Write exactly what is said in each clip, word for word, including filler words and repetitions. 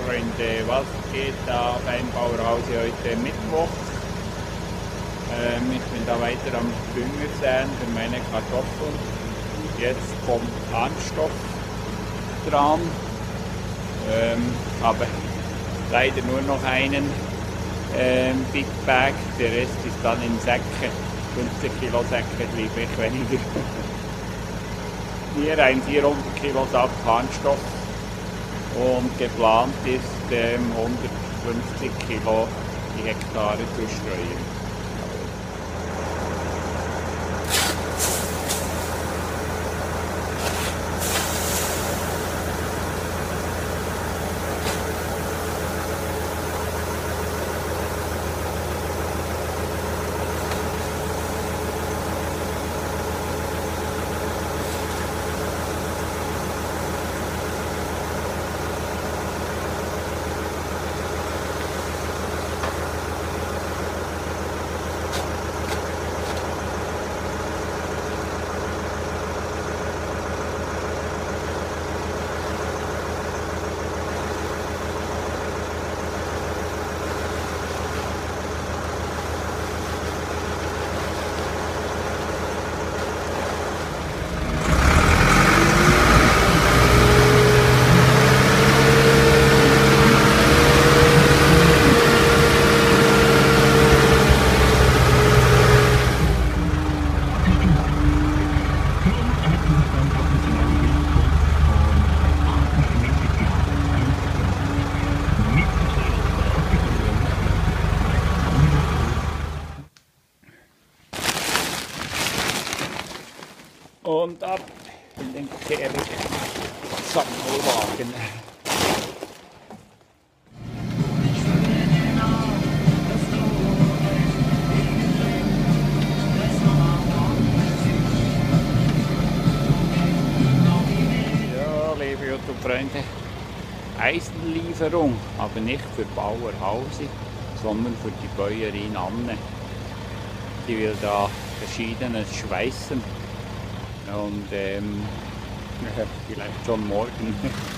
Freunde, was geht da beim Bauerhause heute Mittwoch? Ähm, ich bin da weiter am Dünger säen für meine Kartoffeln. Jetzt kommt Anstoff dran. Ähm, habe leider nur noch einen ähm, Big Bag, der Rest ist dann in Säcke, fünfzig Kilo Säcke, liebe ich weniger. Hier ein vierhundert Kilo Sack Harnstoff und geplant ist ähm, hundertfünfzig Kilo die Hektare zu streuen. Und ab in den Kehrig-Sammelwagen. Ja, liebe YouTube-Freunde, Eisenlieferung, aber nicht für Bauerhause, sondern für die Bäuerin Anne. Die will da verschiedenes schweißen. Und ähm, vielleicht schon morgen.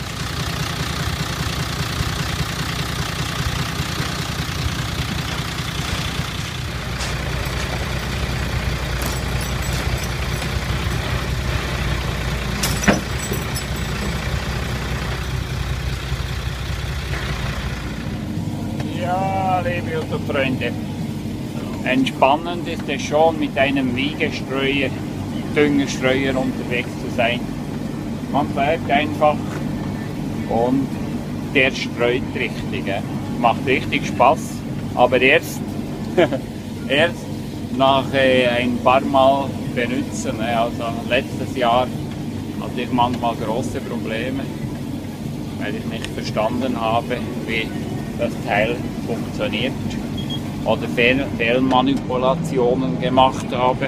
Ja, liebe YouTube-Freunde, entspannend ist es schon mit einem Wiegestreuer, Düngerstreuer unterwegs zu sein. Man bleibt einfach und der streut richtig. Äh. Macht richtig Spaß, aber erst, erst nach äh, ein paar Mal benutzen. Äh. Also letztes Jahr hatte ich manchmal große Probleme, weil ich nicht verstanden habe, wie das Teil funktioniert oder Fehl Fehlmanipulationen gemacht habe.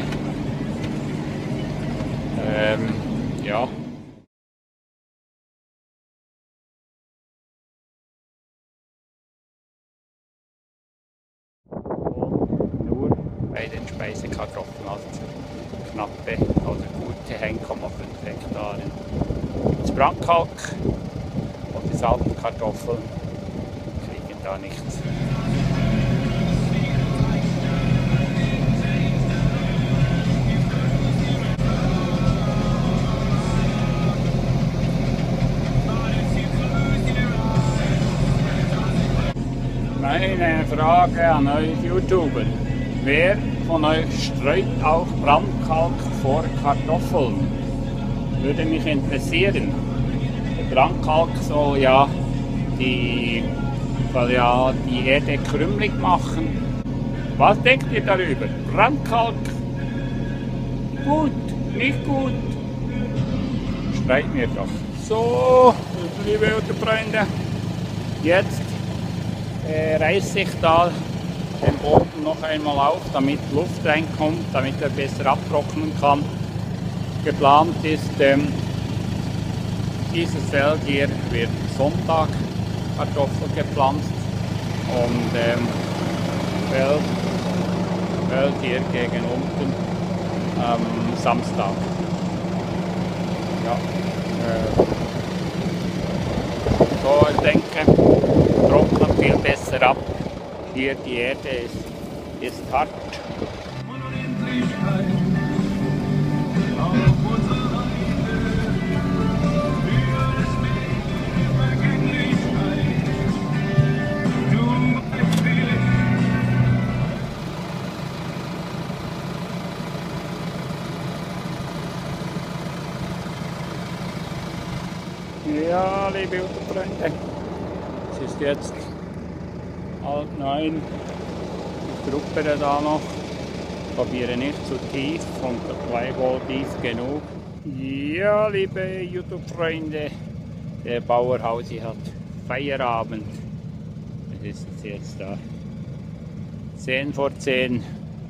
Ähm, ja. Und nur bei den Speisekartoffeln, also knappe, also gute eins Komma fünf Hektaren. Das Brandkalk und die Salbenkartoffeln kriegen da nichts. Eine Frage an euch YouTuber. Wer von euch streut auch Brandkalk vor Kartoffeln? Würde mich interessieren. Der Brandkalk soll ja die, soll ja die Erde krümelig machen. Was denkt ihr darüber? Brandkalk? Gut, nicht gut? Schreibt mir doch. So, liebe YouTube-Freunde, jetzt Äh, reiße ich da den Boden noch einmal auf, damit Luft reinkommt, damit er besser abtrocknen kann. Geplant ist, ähm, dieses Feld hier wird Sonntag Kartoffel gepflanzt und ähm, Feld, Feld hier gegen unten am ähm, Samstag. Ja, äh, so ich denke, Hier die Erde ist, ist hart. Ja, liebe Autofreunde, es ist jetzt halb neun. Ich gruppere da noch, probiere nicht zu tief und gleichwohl tief genug. Ja, liebe YouTube-Freunde, der Bauerhausi hat Feierabend. Es ist jetzt da zehn vor zehn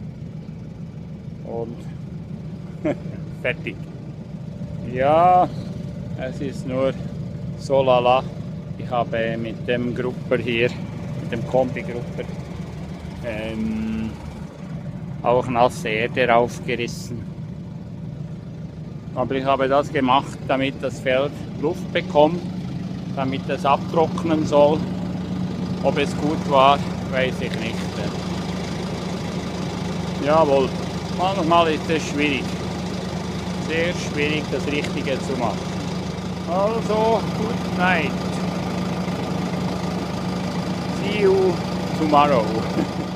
und fertig. Ja, es ist nur so lala. Ich habe mit dem Grupper hier, mit dem Kombi-Grupper, ähm, auch nasse Erde aufgerissen. Aber ich habe das gemacht, damit das Feld Luft bekommt, damit es abtrocknen soll. Ob es gut war, weiß ich nicht. Jawohl, manchmal ist es schwierig. Sehr schwierig, das Richtige zu machen. Also, good night. See you tomorrow.